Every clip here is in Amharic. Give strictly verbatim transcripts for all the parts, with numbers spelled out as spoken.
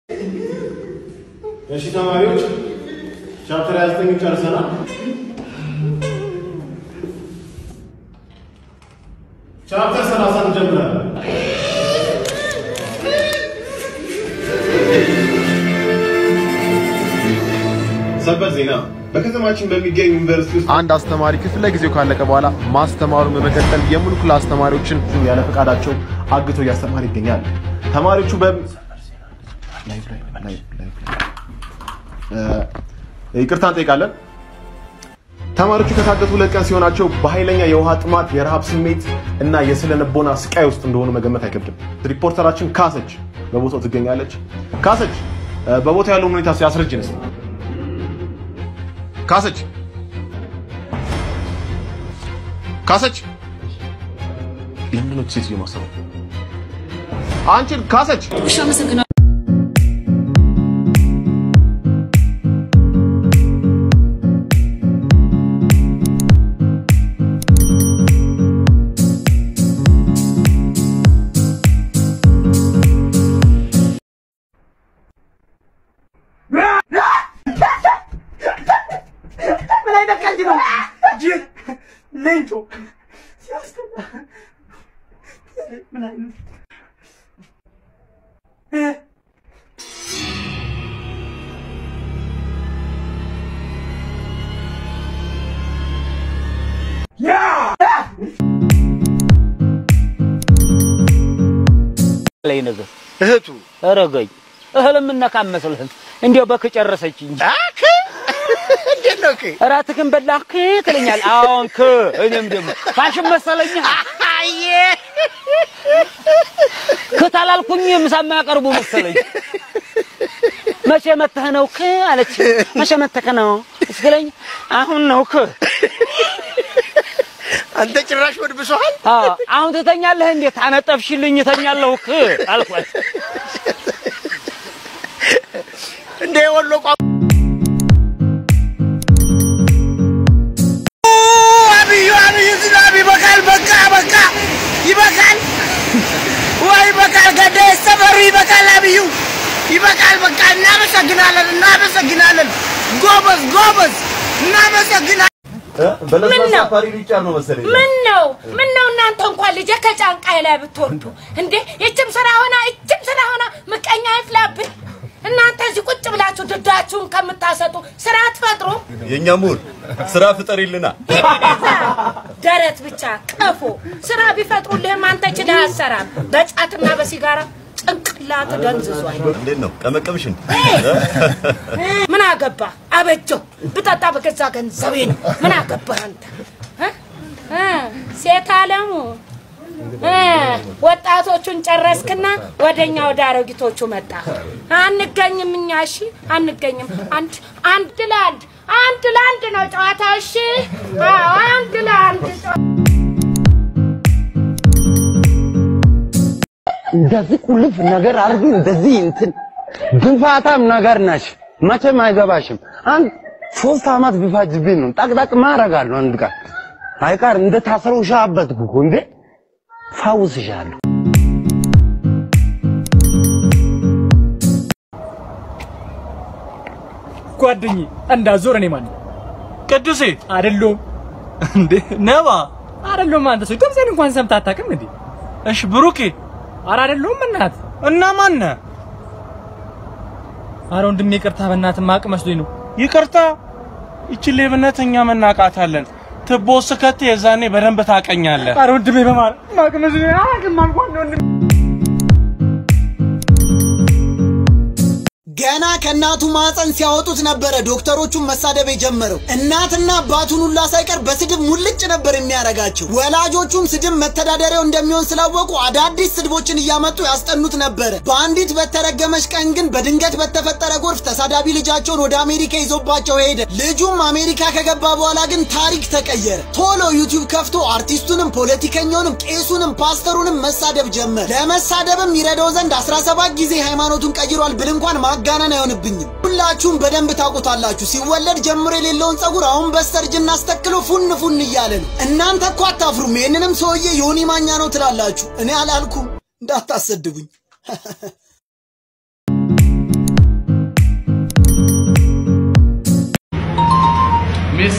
እሺ ተማሪዎች ቻፕተር ያዘጠኝ ጨርሰናል። ቻፕተር ሰላሳ እንጀምራለን። ሰበር ዜና በከተማችን በሚገኝ ዩኒቨርሲቲ ውስጥ አንድ አስተማሪ ክፍለ ጊዜው ካለቀ በኋላ ማስተማሩን በመቀጠል የሙሉ ክላስ ተማሪዎችን ያለ ፈቃዳቸው አግቶ ያስተማር ይገኛል። ተማሪዎቹ በ ላይቭ ላይቭ ላይቭ ይቅርታ እንጠይቃለን። ተማሪዎቹ ከታገቱ ሁለት ቀን ሲሆናቸው በኃይለኛ የውሃ ጥማት የረሃብ ስሜት እና የስለነቦና ስቃይ ውስጥ እንደሆኑ መገመት አይከብድም። ሪፖርተራችን ካሰች በቦታው ትገኛለች። ካሰች በቦታው ያለውን ሁኔታ ሲያስረጅን እስቲ ካሰች ካሰች ለምን ነው ሴትዮ ማሰብ አንቺ ካሰች እሺ አመሰግናለሁ። Lento. Eh. Yeah. ላይ ነገር እህቱ አረጋኝ እህልም እናካመስልህን እንዴው በከጨረሰች እንጂ አከ እንዴት ነው ከ አራትክን በላክ ትለኛል አሁንክ እኔም ደግሞ ፋሽን መሰለኝ አየ ከታላልኩኝ ምሳማ ያቀርቡ መሰለኝ መቼ መተህ ነው ከ አለች መቼ መተህ ነው እስከለኝ አሁን ነው ከ አንተ ጭራሽ ወድብሶሃል አዎ አሁን ተተኛለህ እንዴ ታነጠፍሽልኝ ተኛለሁ ከ አልኳት እንዴ ወሎ ይበቃል ወይ በቃል ገደ ሰፈሩ ይበቃል አብዩ ይበቃል በቃ እናመሰግናለን እናመሰግናለን ጎበዝ ጎበዝ እናመሰግናለን በለሳ ሳፋሪ ሊጫር ነው መሰለኝ ምን ነው ምን ነው እናንተ እንኳን ልጅ ከጫንቃይ ላይ ብትወርዱ እንዴ እችም ስራ ሆና እችም ስራ ሆና ምቀኛ ይፍላብኝ እናንተ እዚህ ቁጭ ብላችሁ ድዳችሁን ከምታሰጡ ስራ ትፈጥሩ የኛ ሙር ስራ ፍጠሪልና ደረት ብቻ ቀፎ ስራ ቢፈጥሩልህ አንተ ችላ አሰራም በጫትና በሲጋራ ጭንቅላት ደንዝዟል እንዴት ነው ቀመቀምሽን ምን አገባ አበጀው ብታጣ በገዛ ገንዘቤ ነው ምን አገባ አንተ እ ሴት አለሙ እ ወጣቶቹን ጨረስክና ወደኛ ወደ አሮጊቶቹ መጣ አንገኝም እኛ እሺ አንገኝም አንድ አንድ ለአንድ አንድ ለአንድ ነው ጨዋታው እሺ አዎ አንድ ለአንድ እንደዚህ ቁልፍ ነገር አርጉ እንደዚህ እንትን ግፋታም ነገር ነሽ መቼም አይገባሽም አንድ ሶስት አመት ቢፋጅብኝ ነው ጠቅጠቅ ማረጋለሁ አንድ ቀን አይቀር እንደ ታሰረው ሻበት እኮ እንዴ ፋውስሻለሁ ጓደኝ እንዳዞር እኔ ማን ቅዱሴ አይደለም እንዴ ነባ አይደለም አንተ ሰው ደምዘን እንኳን ሰምታ አታውቅም እንዴ እሺ ብሩኬ አራ አይደለም እናት እና ማን ነህ አረ ወንድሜ ይቅርታ በእናትህ ማቅ መስሎኝ ነው ይቅርታ እቺ ለብነተኛ መናቃታለን ትቦስከተ የዛኔ በደንብ ታቀኛለህ አረ ወንድሜ በማር ማቅ መስሎኝ አግም አልኳን ወንድሜ ገና ከናቱ ማህፀን ሲያወጡት ነበር ዶክተሮቹን መሳደብ የጀመረው እናትና አባቱን ሁላ ሳይቀር በስድብ ሙልጭ ነበር የሚያረጋቸው ወላጆቹም ስድብ መተዳደሪያው እንደሚሆን ስላወቁ አዳዲስ ስድቦችን እያመጡ ያስጠኑት ነበር በአንዲት በተረገመሽ ቀን ግን በድንገት በተፈጠረ ጎርፍ ተሳዳቢ ልጃቸውን ወደ አሜሪካ ይዞባቸው ሄደ ልጁም አሜሪካ ከገባ በኋላ ግን ታሪክ ተቀየረ ቶሎ ዩቲዩብ ከፍቶ አርቲስቱንም ፖለቲከኛውንም ቄሱንም ፓስተሩንም መሳደብ ጀመረ ለመሳደብም ይረዳው ዘንድ አስራ ሰባት ጊዜ ሃይማኖቱን ቀይሯል ብል እንኳን ማጋነን አይሆንብኝም ሁላችሁም በደንብ ታውቁታላችሁ ሲወለድ ጀምሮ የሌለውን ጸጉር አሁን በስተርጅና አስተክሎ ፉን ፉን እያለ ነው እናንተ እኮ አታፍሩም ይሄንንም ሰውዬ ዮኒ ማኛ ነው ትላላችሁ እኔ አላልኩም እንዳታሰድቡኝ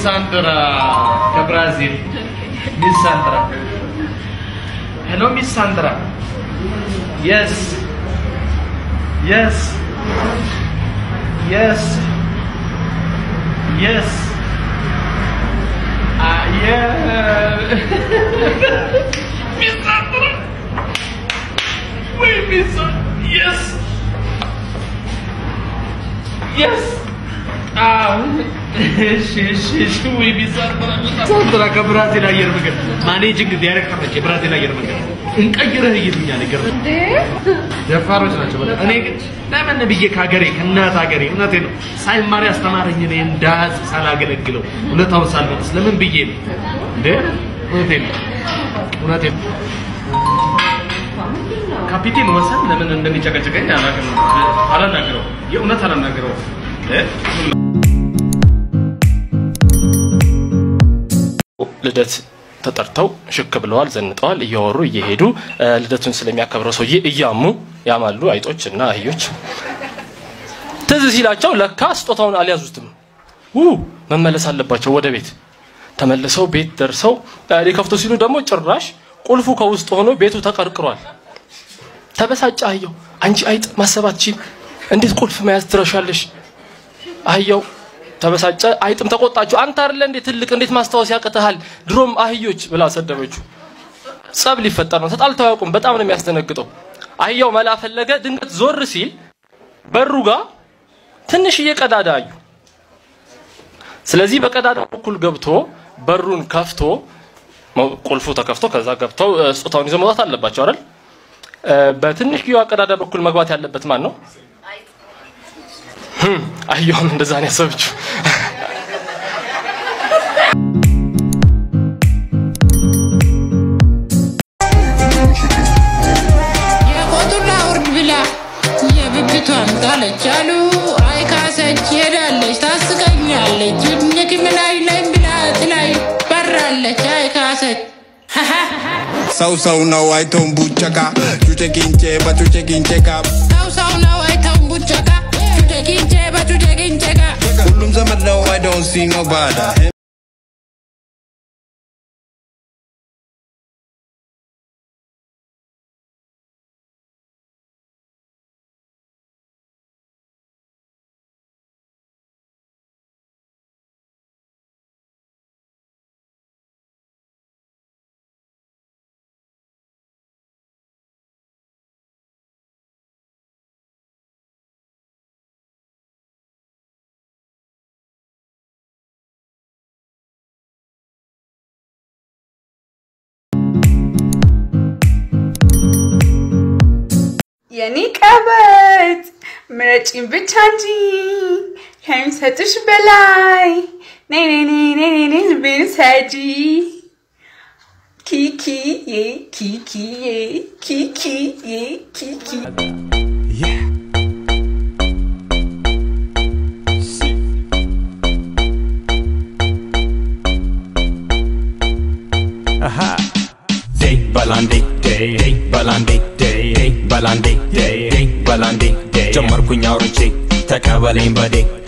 Sandra ከብራዚል Miss Sandra Hello Miss Sandra Yes Yes Yes Yes Ah yeah Miss Sandra Wait Miss Sandra Yes Yes Ah እሺ እሺ እሺ ወይ ቢሳጥራ ሳጥራ ከብራዚል አየር መንገድ ማኔጂንግ ዳይሬክተር ነች ብራዚል አየር መንገድ እንቀይረህ ይልኛል ነገር እንዴ ደፋሮች ናቸው በቃ እኔ ግን ለምን ብዬ ካገሬ ከእናት ሀገሬ እውነቴ ነው ሳይማር ያስተማረኝ እኔ እንዳዝ ሳላገለግለው ሁለታው ሳልመልስ ለምን ብዬ ነው እንዴ እውነቴ ነው እውነቴ ነው ካፒቴን ወሰን ለምን እንደሚጨቀጨቀኝ አላውቅም አላናገረው የእውነት አላናገረው እ ልደት ተጠርተው ሽክ ብለዋል ዘንጠዋል እያወሩ እየሄዱ ልደቱን ስለሚያከብረው ሰውዬ እያሙ ያማሉ አይጦችና አህዮች ትዝ ሲላቸው ለካ ስጦታውን አልያዙትም ኡ መመለስ አለባቸው ወደ ቤት ተመለሰው ቤት ደርሰው ሊከፍቱ ሲሉ ደግሞ ጭራሽ ቁልፉ ከውስጥ ሆኖ ቤቱ ተቀርቅሯል ተበሳጨ አህየው አንቺ አይጥ ማሰባትቺ እንዴት ቁልፍ መያዝ ትረሻለሽ አህየው ተበሳጨ አይጥም ተቆጣችሁ አንተ አይደለ እንዴ ትልቅ እንዴት ማስተዋወስ ያቀተሃል ድሮም አህዮች ብላ ሰደበችው ጸብ ሊፈጠር ነው ተጣልተው ያውቁም በጣም ነው የሚያስደነግጠው አህያው መላ ፈለገ ድንገት ዞር ሲል በሩ ጋር ትንሽ እየቀዳዳ አዩ ስለዚህ በቀዳዳ በኩል ገብቶ በሩን ከፍቶ ቁልፉ ተከፍቶ ከዛ ገብተው ስጦታውን ይዘው መውጣት አለባቸው አይደል በትንሽ ጊዜው ቀዳዳ በኩል መግባት ያለበት ማን ነው Hm, አህያውም እንደዛ ነው ያሰበችው የቆጡላ ወርድ ብላ የብብቷን ጣለች አሉ አይካሰች ሄዳለች ታስቀኛለች ንክ ምላይ ላይ ብላት ላይ በራለች አይካሰች ሰው ሰው ነው አይቶም ቡጨካ ቹቼ ኪንቼ በቹቼ ኪንቼካ ሰው ሰው ነው አይቶም ቡጨካ Ginche, but you taking check. ሁሉም ዘመድ ነው I don't see nobody የኔ ቀበት ምረጪኝ ብቻ እንጂ ከምሰጥሽ በላይ ነይ ነይ ነይ ነይ ነይ ልቤን ሰጂ ኪኪ ዬ ኪኪ ዬ ኪኪ ዬ ኪኪ Aha day balandi day balandi day balandi day balandi day ጀመርኩኝ አውርቼ ተቀበለኝ በዴ